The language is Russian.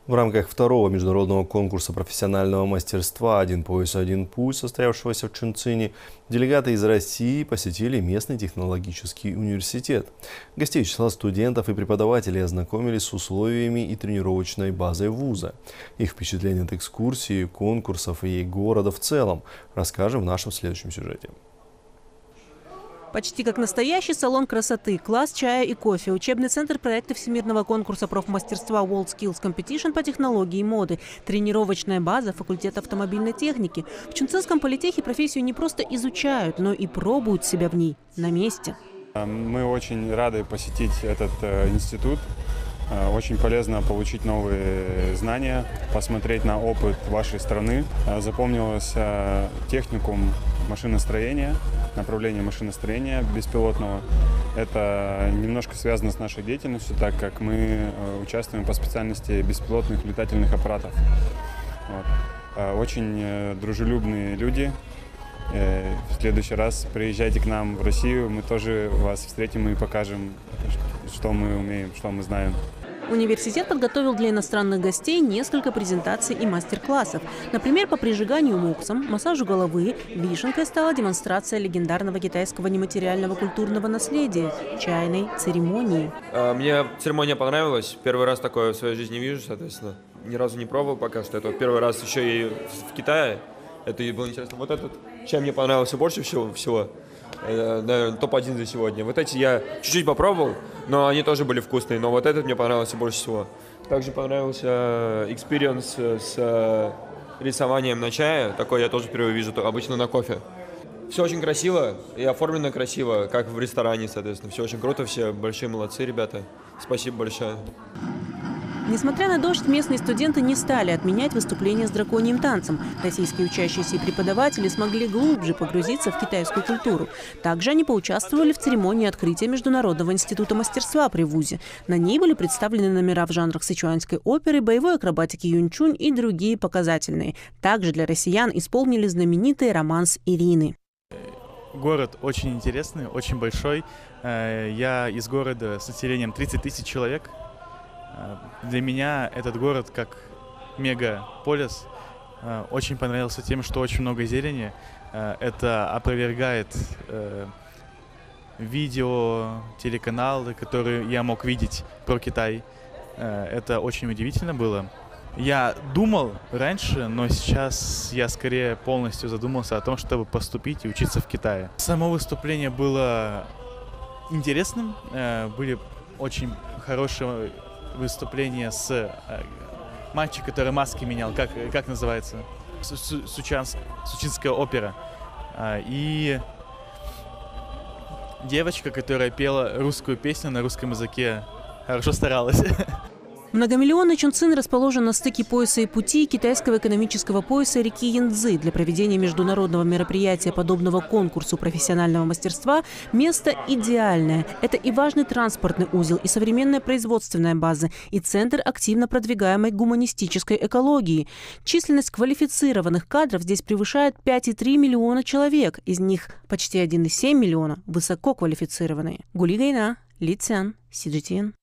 В рамках второго международного конкурса профессионального мастерства «Один пояс, один путь», состоявшегося в Чунцине, делегаты из России посетили местный технологический университет. Гостей числа студентов и преподавателей ознакомились с условиями и тренировочной базой вуза. Их впечатления от экскурсии, конкурсов и города в целом расскажем в нашем следующем сюжете. Почти как настоящий салон красоты, класс чая и кофе, учебный центр проекта Всемирного конкурса профмастерства WorldSkills Competition по технологии и моды, тренировочная база факультета автомобильной техники. В Чунцинском политехе профессию не просто изучают, но и пробуют себя в ней на месте. Мы очень рады посетить этот институт. Очень полезно получить новые знания, посмотреть на опыт вашей страны. Запомнилось техникум машиностроения, направление машиностроения беспилотного. Это немножко связано с нашей деятельностью, так как мы участвуем по специальности беспилотных летательных аппаратов. Вот. Очень дружелюбные люди. В следующий раз приезжайте к нам в Россию, мы тоже вас встретим и покажем, что мы умеем, что мы знаем. Университет подготовил для иностранных гостей несколько презентаций и мастер-классов. Например, по прижиганию муксом, массажу головы, вишенкой стала демонстрация легендарного китайского нематериального культурного наследия – чайной церемонии. Мне церемония понравилась. Первый раз такое в своей жизни вижу, соответственно. Ни разу не пробовал пока что. Это первый раз еще и в Китае. Это и было интересно. Вот этот чай мне понравился больше всего. Наверное, топ-1 за сегодня. Вот эти я чуть-чуть попробовал, но они тоже были вкусные. Но вот этот мне понравился больше всего. Также понравился экспириенс с рисованием на чае. Такой я тоже впервые вижу, обычно на кофе. Все очень красиво и оформлено красиво, как в ресторане, соответственно. Все очень круто, все большие молодцы, ребята. Спасибо большое. Несмотря на дождь, местные студенты не стали отменять выступление с драконьим танцем. Российские учащиеся и преподаватели смогли глубже погрузиться в китайскую культуру. Также они поучаствовали в церемонии открытия Международного института мастерства при вузе. На ней были представлены номера в жанрах сычуанской оперы, боевой акробатики юнчунь и другие показательные. Также для россиян исполнили знаменитый романс Ирины. Город очень интересный, очень большой. Я из города с населением 30 тысяч человек. Для меня этот город как мегаполис очень понравился тем, что очень много зелени. Это опровергает видео, телеканалы, которые я мог видеть про Китай. Это очень удивительно было. Я думал раньше, но сейчас я скорее полностью задумался о том, чтобы поступить и учиться в Китае. Само выступление было интересным, были очень хорошие выступление с мальчиком, который маски менял, как называется? Сучинская опера. И девочка, которая пела русскую песню на русском языке, хорошо старалась. Многомиллионный Чунцин расположен на стыке пояса и пути китайского экономического пояса реки Янцзы. Для проведения международного мероприятия, подобного конкурсу профессионального мастерства, место идеальное. Это и важный транспортный узел, и современная производственная база, и центр активно продвигаемой гуманистической экологии. Численность квалифицированных кадров здесь превышает 5,3 миллиона человек. Из них почти 1,7 миллиона высококвалифицированные. Гули Гайна, Ли Цян, CGTN.